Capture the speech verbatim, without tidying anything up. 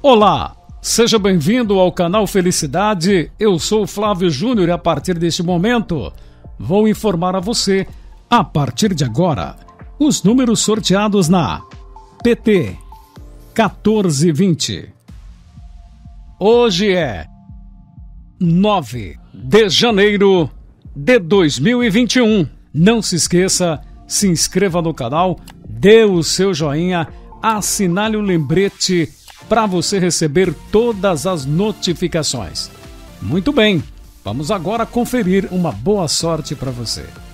Olá, seja bem-vindo ao canal Felicidade. Eu sou o Flávio Júnior e a partir deste momento vou informar a você, a partir de agora, os números sorteados na P T quatorze vinte. Hoje é nove de janeiro de dois mil e vinte e um. Não se esqueça, se inscreva no canal, dê o seu joinha, assinale o lembrete para você receber todas as notificações. Muito bem, vamos agora conferir uma boa sorte para você.